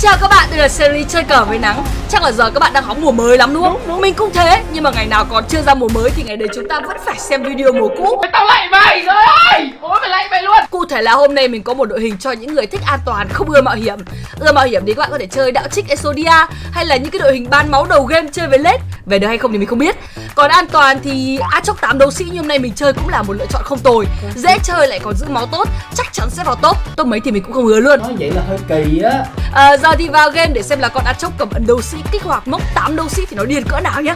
chào các bạn, đây là series chơi cờ với nắng. Chắc là giờ các bạn đang hóng mùa mới lắm đúng không? Đúng. Mình cũng thế, nhưng mà ngày nào còn chưa ra mùa mới thì ngày đấy chúng ta vẫn phải xem video mùa cũ. Tao lạy mày rồi ơi, ôi mày lạy mày luôn. Cụ thể là hôm nay mình có một đội hình cho những người thích an toàn, không ưa mạo hiểm. Ưa mạo hiểm thì các bạn có thể chơi đạo trích Exodia, hay là những cái đội hình ban máu đầu game chơi với lết. Về được hay không thì mình không biết. Còn an toàn thì Aatrox 8 đấu sĩ như hôm nay mình chơi cũng là một lựa chọn không tồi. Dễ chơi lại còn giữ máu tốt, chắc chắn sẽ vào top. Top mấy thì mình cũng không hứa luôn. Nói vậy là hơi kỳ á. Giờ thì vào game để xem là con Aatrox cầm ấn đấu sĩ kích hoạt mốc 8 đấu sĩ thì nó điên cỡ nào nhá.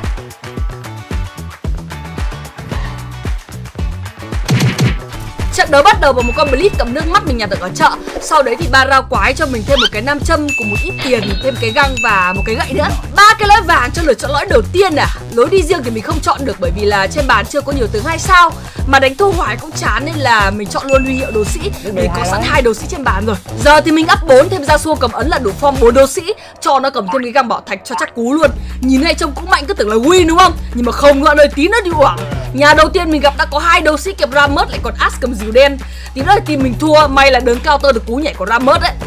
Trận đấu bắt đầu bằng một con Blitz cầm nước mắt mình nhặt được ở chợ. Sau đấy thì ba rao quái cho mình thêm một cái nam châm cùng một ít tiền, thêm cái găng và một cái gậy nữa. Ba cái lõi vàng cho lượt chọn lõi đầu tiên à. Lối đi riêng thì mình không chọn được bởi vì là trên bàn chưa có nhiều tướng 2 sao. Mà đánh thua hoài cũng chán nên là mình chọn luôn huy hiệu đấu sĩ. Mình có sẵn 2 đấu sĩ trên bàn rồi. Giờ thì mình up 4 thêm ra xua cầm ấn là đủ form 4 đấu sĩ. Cho nó cầm thêm cái găng bảo thạch cho chắc cú luôn. Nhìn này trông cũng mạnh cứ tưởng là win đúng không? Nhưng mà không, ngọn đời tí nữa đi uổng. Nhà đầu tiên mình gặp đã có 2 đấu sĩ kẹp Rammus lại còn Ash cầm dìu đen. Tí nữa thì mình thua, may là đớn counter được cú nhảy của Rammus đấy.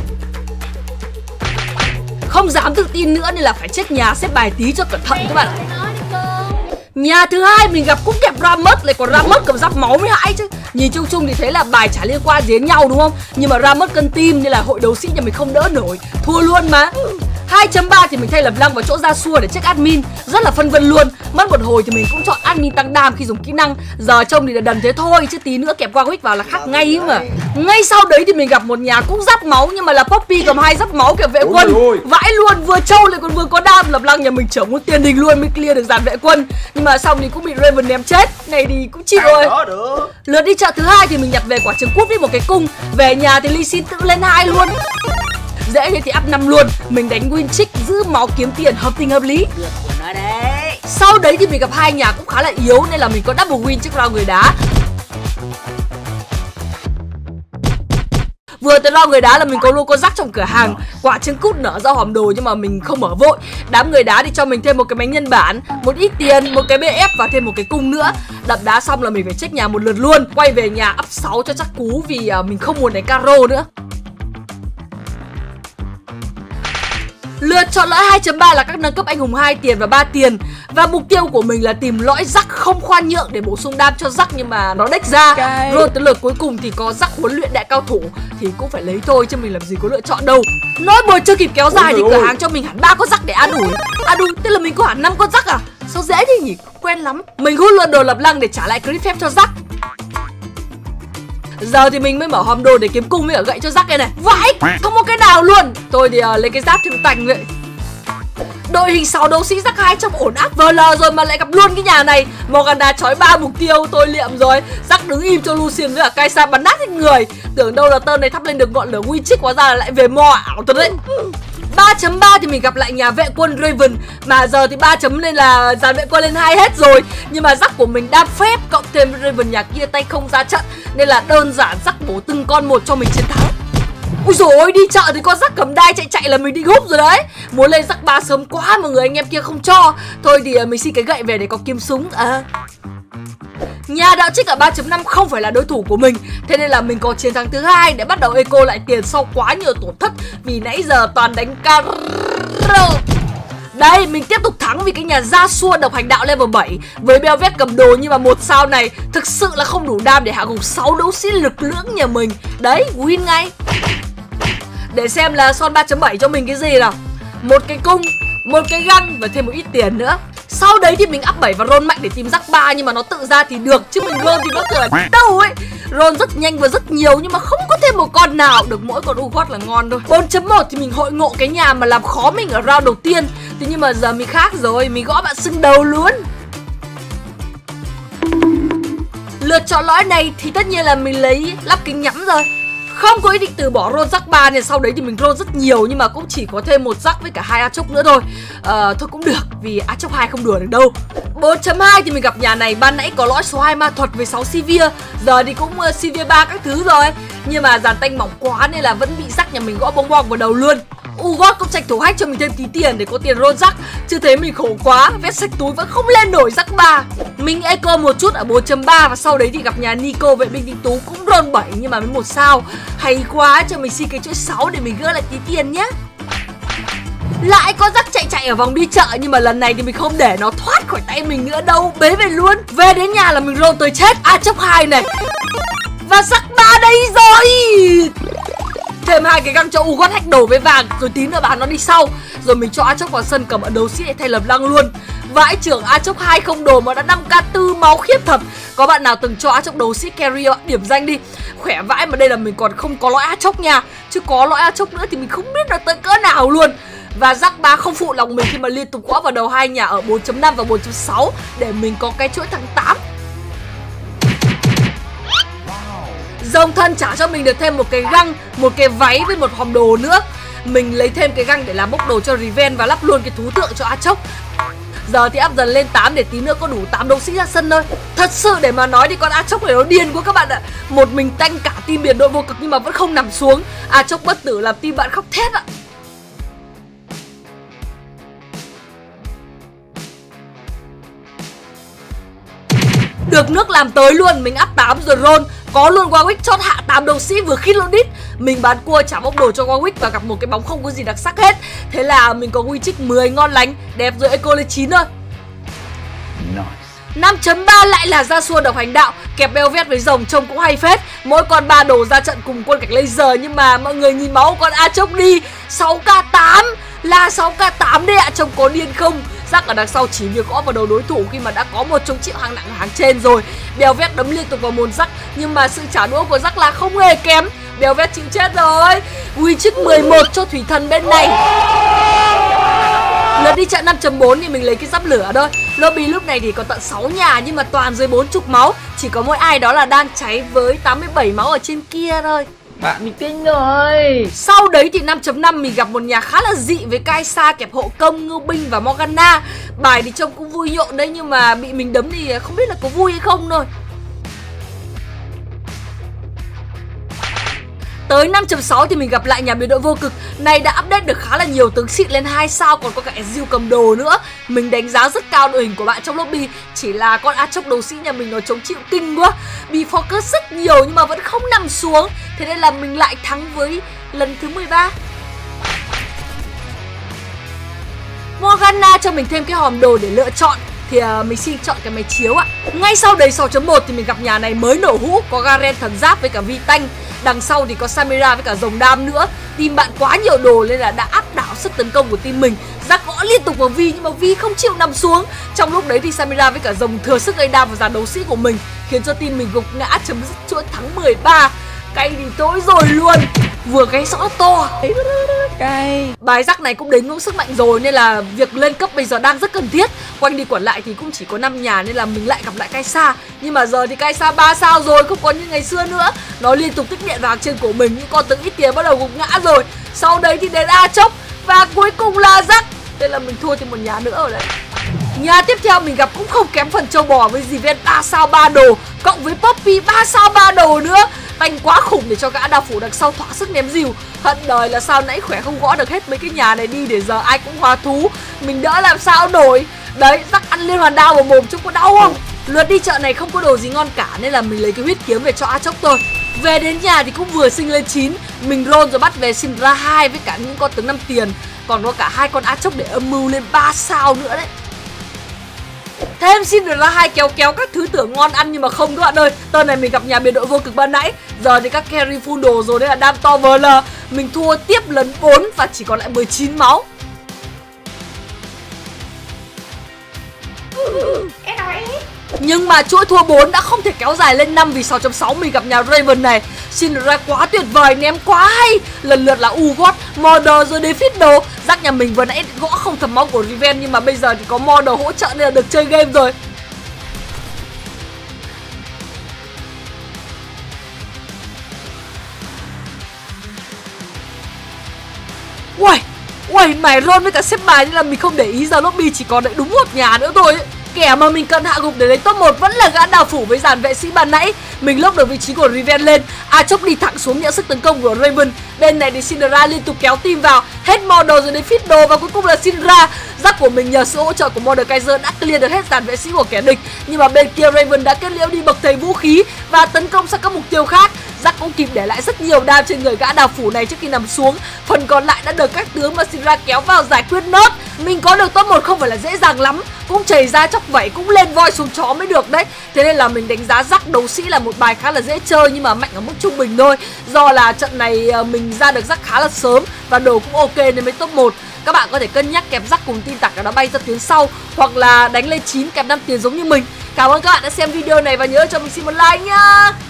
Không dám tự tin nữa nên là phải check nhà xếp bài tí cho cẩn thận các bạn ạ. Nhà thứ hai mình gặp cũng kẹp Rammus lại còn Rammus cầm giáp máu mới hãi chứ. Nhìn chung chung thì thấy là bài chả liên quan gì đến nhau đúng không? Nhưng mà Rammus cân tim nên là hội đấu sĩ nhà mình không đỡ nổi, thua luôn mà. 2.3 thì mình thay lập lăng vào chỗ ra xua để check admin, rất là phân vân luôn. Mất một hồi thì mình cũng chọn admin tăng đam khi dùng kỹ năng. Giờ trông thì là đần thế thôi chứ tí nữa kẹp Warwick vào là khác ngay ấy mà. Ngay sau đấy thì mình gặp một nhà cũng giáp máu nhưng mà là Poppy cầm 2 giáp máu kẹp vệ quân. Vãi luôn, vừa trâu lại còn vừa có đam. Lập lăng nhà mình chở một tiền đình luôn mới clear được dàn vệ quân. Nhưng mà xong thì cũng bị Raven ném chết. Này thì cũng chịu rồi. Lượt đi chợ thứ hai thì mình nhặt về quả trứng cút với một cái cung. Về nhà thì Lee Sin tự lên 2 luôn. Dễ thế thì up 5 luôn. Mình đánh win trick giữ máu kiếm tiền hợp tình hợp lý. Sau đấy thì mình gặp 2 nhà cũng khá là yếu nên là mình có double win trước round người đá. Vừa tới round người đá là mình có luôn con rắc trong cửa hàng. Quả trứng cút nở ra hòm đồ nhưng mà mình không mở vội. Đám người đá thì cho mình thêm một cái bánh nhân bản, một ít tiền, một cái BF và thêm một cái cung nữa. Đập đá xong là mình phải check nhà một lượt luôn. Quay về nhà up 6 cho chắc cú vì mình không muốn đánh caro nữa. Lượt chọn lõi 2.3 là các nâng cấp anh hùng 2 tiền và 3 tiền. Và mục tiêu của mình là tìm lõi rắc không khoan nhượng để bổ sung đam cho rắc nhưng mà nó đếch ra. Rồi tới lượt cuối cùng thì có rắc huấn luyện đại cao thủ thì cũng phải lấy thôi chứ mình làm gì có lựa chọn đâu. Nói buổi chưa kịp kéo dài thì cửa hàng cho mình hẳn 3 con rắc để an ủi. À đúng, tức là mình có hẳn 5 con rắc à? Sao dễ thế nhỉ? Quen lắm. Mình hút luôn đồ lập lăng để trả lại crit phép cho rắc. Giờ thì mình mới mở hòm đồ để kiếm cung với ở gậy cho rắc này. Vãi, không có cái nào luôn. Tôi thì lấy cái giáp thì tành vậy. Đội hình 6 đấu sĩ rắc 2 trong ổn áp VL rồi mà lại gặp luôn cái nhà này. Morgana chói 3 mục tiêu, tôi liệm rồi. Rắc đứng im cho Lucian với cả Kaisa bắn nát hết người. Tưởng đâu là tơn này thắp lên được ngọn lửa win trick, hóa ra là lại về mo ảo thật đấy. 3.3 thì mình gặp lại nhà vệ quân Raven. Mà giờ thì 3 chấm nên là dàn vệ quân lên 2 hết rồi. Nhưng mà rắc của mình đam phép cộng thêm với Raven nhà kia tay không ra trận nên là đơn giản rắc bổ từng con một cho mình chiến thắng. Ui dồi ôi, đi chợ thì con rắc cầm đai chạy là mình đi húp rồi đấy. Muốn lên rắc 3 sớm quá mà người anh em kia không cho. Thôi thì mình xin cái gậy về để có kiếm súng. Nhà đạo trích ở 3.5 không phải là đối thủ của mình. Thế nên là mình có chiến thắng thứ hai để bắt đầu eco lại tiền sau quá nhiều tổn thất. Vì nãy giờ toàn đánh caro. Đây, mình tiếp tục thắng vì cái nhà gia xua độc hành đạo level 7 với Belvet cầm đồ nhưng mà 1 sao này thực sự là không đủ đam để hạ gục 6 đấu sĩ lực lưỡng nhà mình. Đấy, win ngay. Để xem là son 3.7 cho mình cái gì nào. Một cái cung, một cái găng và thêm một ít tiền nữa. Sau đấy thì mình up 7 và roll mạnh để tìm rắc 3 nhưng mà nó tự ra thì được chứ mình roll thì nó tưởng là đâu ấy. Roll rất nhanh và rất nhiều nhưng mà không có thêm một con nào, được mỗi con Ugot là ngon thôi. 4.1 thì mình hội ngộ cái nhà mà làm khó mình ở round đầu tiên. Thế nhưng mà giờ mình khác rồi, mình gõ bạn sưng đầu luôn. Lượt chọn lõi này thì tất nhiên là mình lấy lắp kính nhắm rồi. Không có ý định từ bỏ roll rắc 3 nên sau đấy thì mình roll rất nhiều nhưng mà cũng chỉ có thêm 1 rắc với cả 2 Aatrox nữa thôi. Thôi cũng được vì Aatrox 2 không đùa được đâu. 4.2 thì mình gặp nhà này ban nãy có lõi số 2 ma thuật với 6 Sivir. Giờ thì cũng Sivir 3 các thứ rồi. Nhưng mà dàn tanh mỏng quá nên là vẫn bị rắc nhà mình gõ bong bong vào đầu luôn. Ugot cũng tranh thủ hack cho mình thêm tí tiền để có tiền roll rắc. Chứ thế mình khổ quá, vét sạch túi vẫn không lên nổi rắc 3. Mình eco một chút ở 4.3 và sau đấy thì gặp nhà Nico vệ binh tinh tú cũng roll 7 nhưng mà với 1 sao. Hay quá, cho mình xin cái chuỗi 6 để mình gỡ lại tí tiền nhé. Lại có rắc chạy ở vòng đi chợ, nhưng mà lần này thì mình không để nó thoát khỏi tay mình nữa đâu, bế về luôn. Về đến nhà là mình roll tới chết Chốc 2 này. Và rắc 3 đây rồi. Thêm 2 cái găng cho Ugot hack đồ với vàng, rồi tí nữa bán nó đi sau. Rồi mình cho Chốc vào sân cầm ở đấu sĩ để thay lập lăng luôn. Vãi trưởng Chốc 2 không đồ mà đã 5k4 máu khiếp thật. Có bạn nào từng cho Chốc đấu sĩ carry điểm danh đi. Khỏe vãi, mà đây là mình còn không có lõi Chốc nha. Chứ có lõi Chốc nữa thì mình không biết là tới cỡ nào luôn. Và Jack 3 không phụ lòng mình khi mà liên tục gõ vào đầu hai nhà ở 4.5 và 4.6 để mình có cái chuỗi thắng 8. Rồng thân trả cho mình được thêm một cái găng, một cái váy với một hòm đồ nữa. Mình lấy thêm cái găng để làm bốc đồ cho Riven và lắp luôn cái thú tượng cho Chốc. Giờ thì up dần lên 8 để tí nữa có đủ 8 đấu sĩ ra sân thôi. Thật sự để mà nói thì con Chốc này nó điên quá các bạn ạ. Một mình tanh cả team biệt đội vô cực nhưng mà vẫn không nằm xuống. Chốc bất tử làm team bạn khóc thét ạ. Được nước làm tới luôn, mình up 8 rồi roll. Có luôn Warwick chót hạ 8 đấu sĩ vừa khít luôn đít. Mình bán cua trả bốc đồ cho Warwick và gặp một cái bóng không có gì đặc sắc hết. Thế là mình có Wichik 10 ngon lành, đẹp rồi Eco lên 9 thôi. 5.3 lại là ra xua độc hành đạo, kẹp Belvet với rồng trông cũng hay phết. Mỗi con 3 đồ ra trận cùng quân cảnh laser, nhưng mà mọi người nhìn máu con Chốc đi. 6k8 là 6k8 đấy ạ, trông có điên không? Rắc ở đằng sau chỉ việc gõ vào đầu đối thủ khi mà đã có một chống chịu hàng nặng ở hàng trên rồi. Belvet đấm liên tục vào mồn Rắc, nhưng mà sự trả đũa của Rắc là không hề kém. Belvet chịu chết rồi. Wichik 11 cho thủy thần bên này. Lượt đi trận 5.4 thì mình lấy cái giáp lửa thôi. Lobby lúc này thì có tận 6 nhà nhưng mà toàn dưới 40 máu. Chỉ có mỗi ai đó là đang cháy với 87 máu ở trên kia thôi. Bạn bị kinh rồi. Sau đấy thì 5.5 mình gặp một nhà khá là dị với Kaisa kẹp hộ công, ngưu binh và Morgana. Bài thì trông cũng vui nhộn đấy, nhưng mà bị mình đấm thì không biết là có vui hay không thôi. Tới 5.6 thì mình gặp lại nhà biệt đội vô cực. Này đã update được khá là nhiều tướng xịn lên 2 sao, còn có cả Ezreal cầm đồ nữa. Mình đánh giá rất cao đội hình của bạn trong lobby. Chỉ là con Chốc đấu sĩ nhà mình nó chống chịu kinh quá. Bị focus rất nhiều nhưng mà vẫn không nằm xuống. Thế nên là mình lại thắng với lần thứ 13. Morgana cho mình thêm cái hòm đồ để lựa chọn. Thì mình xin chọn cái máy chiếu ạ. Ngay sau đấy 6.1 thì mình gặp nhà này mới nổ hũ. Có Garen thần giáp với cả Vi Tanh. Đằng sau thì có Samira với cả rồng đam nữa. Team bạn quá nhiều đồ nên là đã áp đảo sức tấn công của team mình. Rắc gõ liên tục vào Vi nhưng mà Vi không chịu nằm xuống. Trong lúc đấy thì Samira với cả rồng thừa sức gây đam vào dàn đấu sĩ của mình, khiến cho team mình gục ngã, chấm dứt chuỗi thắng 13. Cay thì tối rồi luôn. Vừa gáy rõ to. Cay. Bài Rắc này cũng đến ngưỡng sức mạnh rồi nên là việc lên cấp bây giờ đang rất cần thiết. Quanh đi quẩn lại thì cũng chỉ có 5 nhà nên là mình lại gặp lại Kaisa. Nhưng mà giờ thì Kaisa 3 sao rồi, không còn như ngày xưa nữa. Nó liên tục tích điện vào trên của mình, những con tướng ít tiền bắt đầu gục ngã rồi. Sau đấy thì đến Chốc và cuối cùng là Rắc. Thế là mình thua thêm một nhà nữa rồi đấy. Nhà tiếp theo mình gặp cũng không kém phần châu bò với Riven 3 sao 3 đồ, cộng với Poppy 3 sao 3 đồ nữa. Tanh quá khủng để cho gã đao phủ đằng sau thỏa sức ném dìu. Hận đời là sao nãy khỏe không gõ được hết mấy cái nhà này đi để giờ ai cũng hóa thú. Mình đỡ làm sao nổi. Đấy, Rắc ăn liên hoàn đao vào mồm trông có đau không? Lượt đi chợ này không có đồ gì ngon cả nên là mình lấy cái huyết kiếm về cho Chốc thôi. Về đến nhà thì cũng vừa sinh lên 9. Mình roll rồi bắt về Syndra 2 với cả những con tướng 5 tiền. Còn có cả 2 con Chốc để âm mưu lên 3 sao nữa đấy. Thêm Syndra 2 kéo các thứ tưởng ngon ăn nhưng mà không các bạn ơi. Tơn này mình gặp nhà biệt đội vô cực ban nãy. Giờ thì các carry full đồ rồi, đấy là đam to VL. Mình thua tiếp lần 4 và chỉ còn lại 19 máu. Nhưng mà chuỗi thua 4 đã không thể kéo dài lên 5 vì 6.6 mình gặp nhà Raven này. Syndra quá tuyệt vời, ném quá hay. Lần lượt là Ugot, Mordor rồi đến Fiddle. Rắc nhà mình vừa nãy gõ không thấm máu của Riven nhưng mà bây giờ thì có Mordor hỗ trợ nên là được chơi game rồi. Uầy, mày roll với cả xếp bài nên là mình không để ý giờ lobby chỉ còn lại đúng một nhà nữa thôi ấy. Kẻ mà mình cần hạ gục để lấy top 1 vẫn là gã đào phủ với dàn vệ sĩ ban nãy. Mình lốc được vị trí của Riven lên. Chốc đi thẳng xuống nhận sức tấn công của Raven. Bên này thì Syndra liên tục kéo team vào. Hết Mordor rồi đến Fiddle và cuối cùng là Syndra. Rắc của mình nhờ sự hỗ trợ của Mordekaiser đã clear được hết dàn vệ sĩ của kẻ địch. Nhưng mà bên kia Raven đã kết liễu đi bậc thầy vũ khí và tấn công sang các mục tiêu khác. Jack cũng kịp để lại rất nhiều đam trên người gã đào phủ này trước khi nằm xuống. Phần còn lại đã được các tướng mà Shinra kéo vào giải quyết nốt. Mình có được top 1 không phải là dễ dàng lắm, cũng chảy ra chóc vẩy, cũng lên voi xuống chó mới được đấy. Thế nên là mình đánh giá Jack đấu sĩ là một bài khá là dễ chơi nhưng mà mạnh ở mức trung bình thôi. Do là trận này mình ra được Jack khá là sớm và đồ cũng ok nên mới top 1. Các bạn có thể cân nhắc kẹp Jack cùng tin tặc nó bay ra tuyến sau, hoặc là đánh lên 9 kẹp 5 tiền giống như mình. Cảm ơn các bạn đã xem video này và nhớ cho mình xin một like nhá.